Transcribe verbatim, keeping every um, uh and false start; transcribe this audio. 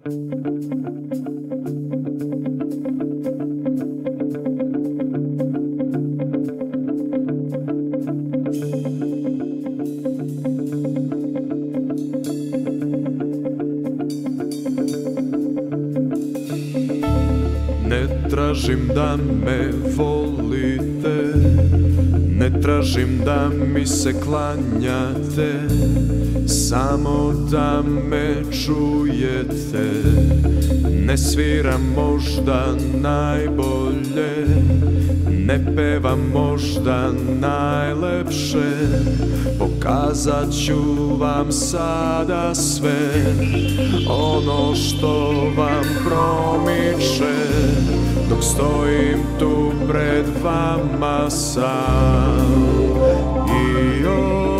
Ne tražim da me volite, ne tražim da mi se klanjate, samo da me čujete. Ne sviram možda najbolje, ne pevam možda najlepše, pokazat ću vam sada sve ono što vam promiče, dok stojim tu pred vama sam. I